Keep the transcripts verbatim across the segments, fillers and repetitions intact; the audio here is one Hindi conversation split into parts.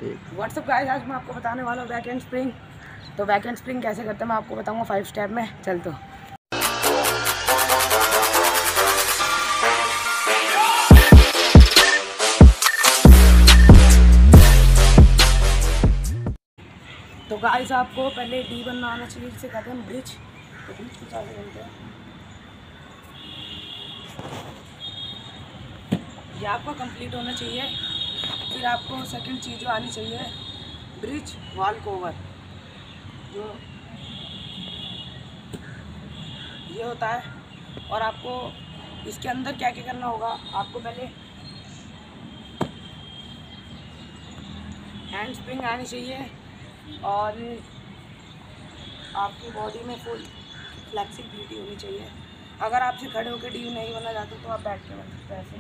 व्हाट्सअप गाइस, आज मैं आपको बताने वाला हूँ बैक एंड स्प्रिंग। तो बैक एंड स्प्रिंग कैसे करते हैं मैं आपको बताऊँगा फाइव स्टेप में। चल तो तो गाइस आपको पहले डी बनना आना चाहिए, जिसे कहते हैं ब्रिज। तो ब्रिज को चालू करते हैं, ये आपको कंप्लीट होना चाहिए। फिर आपको सेकंड चीज़ जो आनी चाहिए ब्रिज वॉल कवर, जो ये होता है। और आपको इसके अंदर क्या क्या करना होगा, आपको पहले हैंड स्प्रिंग आनी चाहिए और आपकी बॉडी में फुल फ्लेक्सिबिलिटी होनी चाहिए। अगर आपसे खड़े होकर डी नहीं बना जाता तो आप बैठ के बन सकते हैं ऐसे।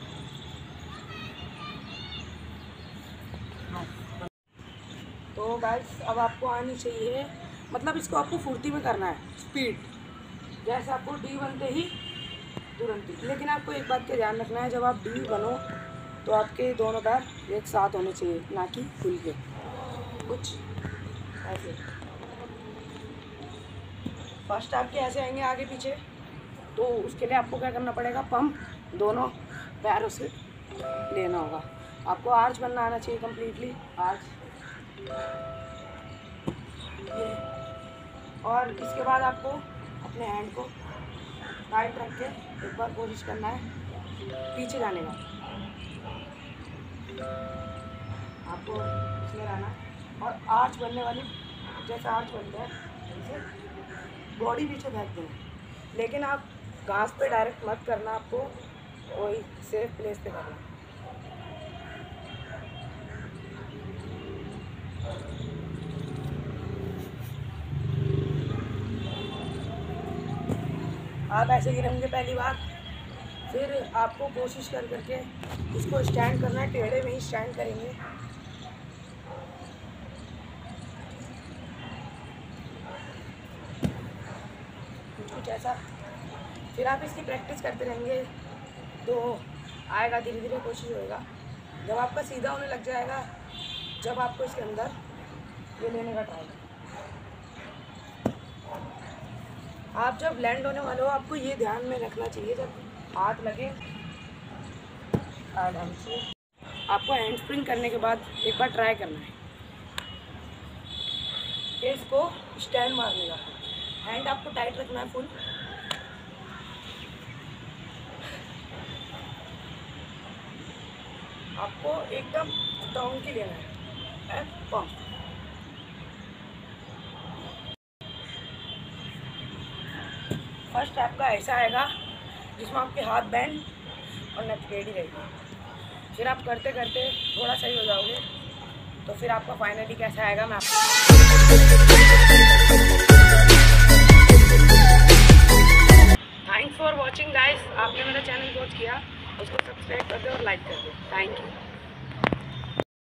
तो गाइस अब आपको आनी चाहिए, मतलब इसको आपको फुर्ती में करना है, स्पीड। जैसे आपको डी बनते ही तुरंत ही, लेकिन आपको एक बात का ध्यान रखना है, जब आप डी बनो तो आपके दोनों पैर एक साथ होने चाहिए, ना कि खुल के कुछ ऐसे। फर्स्ट आपके ऐसे आएंगे आगे पीछे, तो उसके लिए आपको क्या करना पड़ेगा, पंप दोनों पैरों से लेना होगा। आपको आर्च बनना आना चाहिए कम्प्लीटली, आर्च ये। और इसके बाद आपको अपने हैंड को टाइट रख के एक बार कोशिश करना है पीछे जाने का। आपको इसमें रहना और आर्च बनने वाली, जैसे आर्च बनता है जैसे बॉडी पीछे फेंक देना, लेकिन आप घास पे डायरेक्ट मत करना, आपको वही सेफ प्लेस पे करना। आप ऐसे गिरेंगे पहली बार, फिर आपको कोशिश कर करके इसको स्टैंड करना है, टेढ़े में ही स्टैंड करेंगे। कुछ ऐसा। फिर आप इसकी प्रैक्टिस करते रहेंगे तो आएगा, धीरे धीरे कोशिश होएगा। जब आपका सीधा होने लग जाएगा, जब आपको इसके अंदर ये लेने का ट्राई करें। आप जब लैंड होने वाले हो, आपको ये ध्यान में रखना चाहिए, जब हाथ लगे आराम से। आपको हैंड स्प्रिंग करने के बाद एक बार ट्राई करना है कि इसको स्टैंड मारने का। हैंड आपको टाइट रखना है फुल। आपको एकदम स्ट्रॉन्ग की लेना है, पंप। फर्स्ट आपका ऐसा आएगा जिसमें आपके हाथ बैंड और नेक टेढ़ी रहेगी। फिर आप करते करते थोड़ा सही हो जाओगे, तो फिर आपका फाइनली कैसा आएगा मैं आपको। Thanks for watching guys. आपने मेरा चैनल वॉच किया, उसको सब्सक्राइब कर दो और लाइक कर दो। Thank you.